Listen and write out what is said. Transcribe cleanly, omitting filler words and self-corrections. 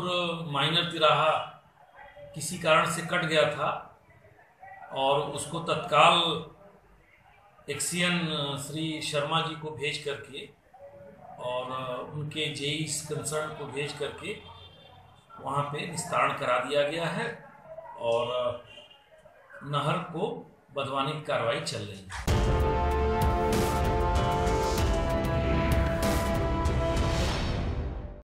Tajpur minor तिराहा किसी कारण से कट गया था और उसको तत्काल एक्सियन श्री शर्मा जी को भेज करके और उनके जेई कंसर्न को भेज करके वहाँ पे निस्तारण करा दिया गया है और नहर को बंधवाने की कार्रवाई चल रही है।